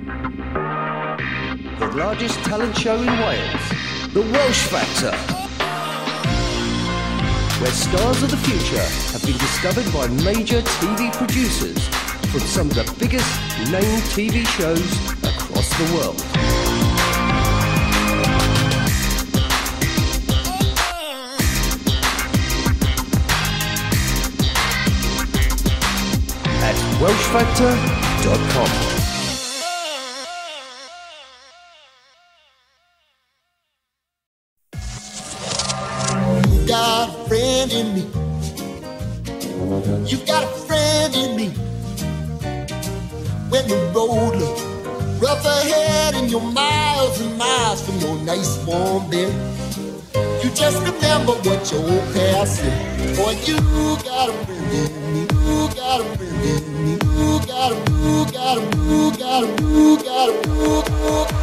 The largest talent show in Wales, The Welsh Factor, where stars of the future have been discovered by major TV producers from some of the biggest named TV shows across the world. At welshfactor.com. Got a friend in me. You got a friend in me. When the road looks rough ahead and you're miles and miles from your nice warm bed, you just remember what your old past said. Boy, you got a friend in me. You got a friend in me. You got a, you got a, you got a, you got a, you got a.